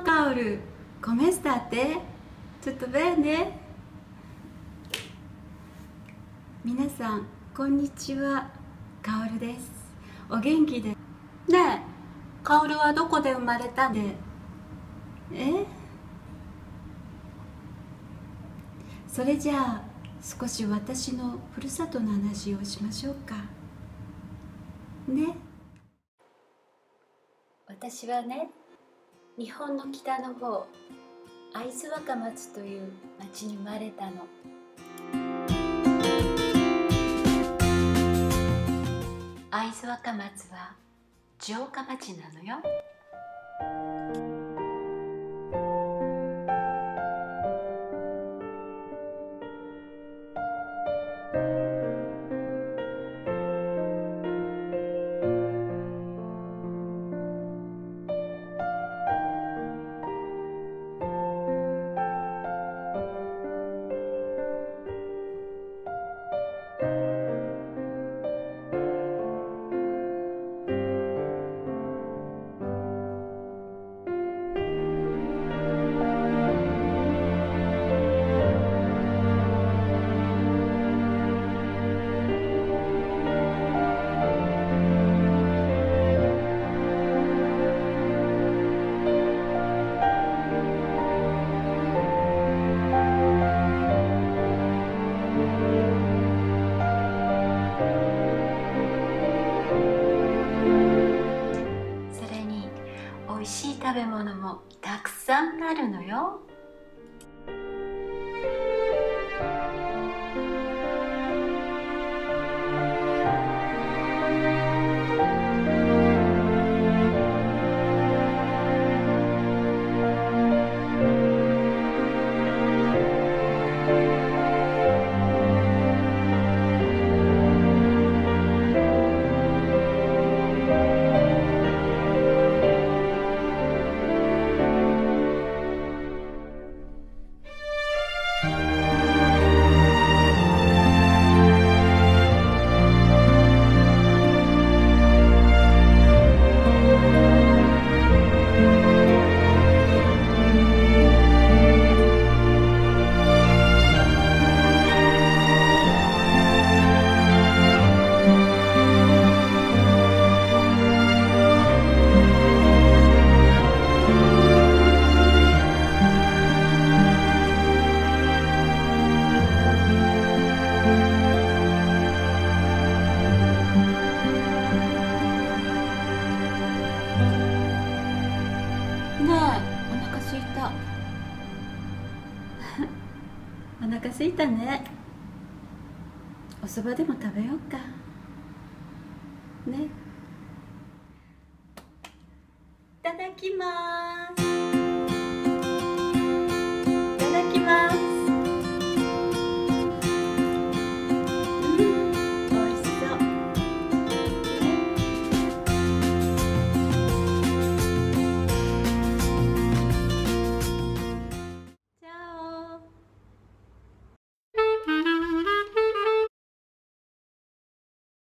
Paul, come state? Tutto bene? 皆さんこんにちは、カオルです。お元気でねえ、カオルはどこで生まれたんでそれじゃあ少し私のふるさとの話をしましょうかね。私はね、日本の北の方、会津若松という町に生まれたの。会津若松は城下町なのよ。美味しい食べ物もたくさんあるのよ。ねえ、お腹すいたお腹すいたね。おそばでも食べようかね。いただきます。